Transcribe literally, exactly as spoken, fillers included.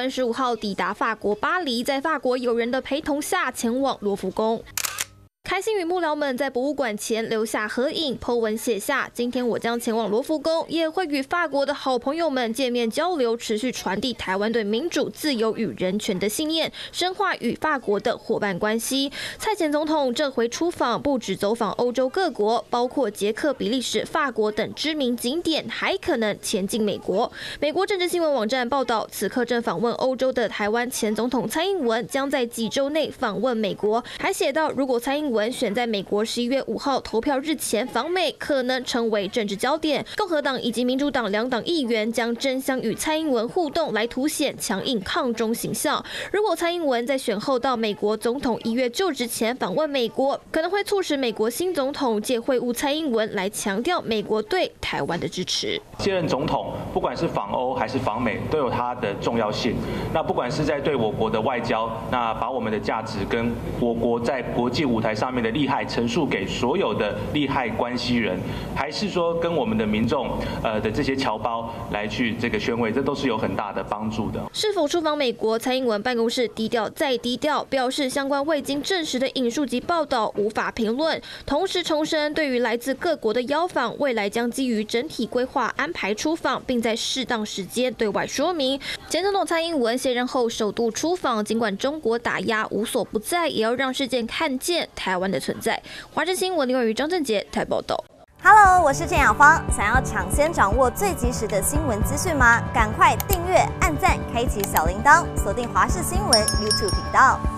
文十五号抵达法国巴黎，在法国友人的陪同下前往罗浮宫。 开心与幕僚们在博物馆前留下合影，po文写下：今天我将前往罗浮宫，也会与法国的好朋友们见面交流，持续传递台湾对民主、自由与人权的信念，深化与法国的伙伴关系。蔡前总统这回出访不止走访欧洲各国，包括捷克、比利时、法国等知名景点，还可能前进美国。美国政治新闻网站报道，此刻正访问欧洲的台湾前总统蔡英文将在几周内访问美国，还写到，如果蔡英文 文选在美国十一月五号投票日前访美，可能成为政治焦点。共和党以及民主党两党议员将争相与蔡英文互动，来凸显强硬抗中形象。如果蔡英文在选后到美国总统一月就职前访问美国，可能会促使美国新总统借会晤蔡英文，来强调美国对台湾的支持。 现任总统不管是访欧还是访美，都有它的重要性。那不管是在对我国的外交，那把我们的价值跟我国在国际舞台上 上面的利害陈述给所有的利害关系人，还是说跟我们的民众呃的这些侨胞来去这个宣慰，这都是有很大的帮助的。 是否出访美国，蔡英文办公室低调再低调，表示相关未经证实的引述及报道无法评论。同时重申，对于来自各国的邀访，未来将基于整体规划安排出访，并在适当时间对外说明。前总统蔡英文卸任后首度出访，尽管中国打压无所不在，也要让世界看见台湾 的存在。华视新闻林婉瑜、张正杰台报道。 Hello， 我是郑雅芳。想要抢先掌握最及时的新闻资讯吗？赶快订阅、按赞、开启小铃铛，锁定华视新闻 YouTube 频道。